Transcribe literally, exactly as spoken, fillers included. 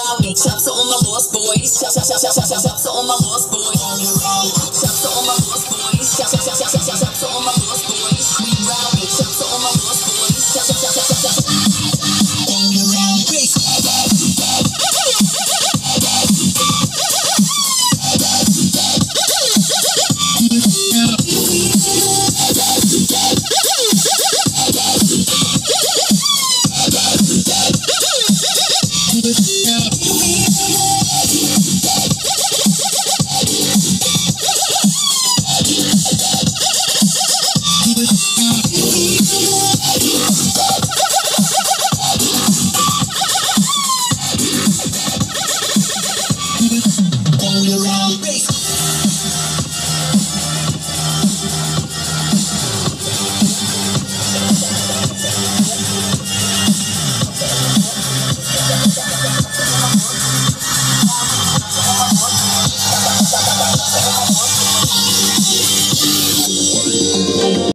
rowdy. Chops to all my lost boys. Chops, chops, chops, chops, chops to all my lost boys. Chops to all my lost boys. Chops, chops, chops, chops, chops, chops to all my lost boys. We rowdy. Chops to all my lost boys. Chops, chops, chops, chops, chops, chops. This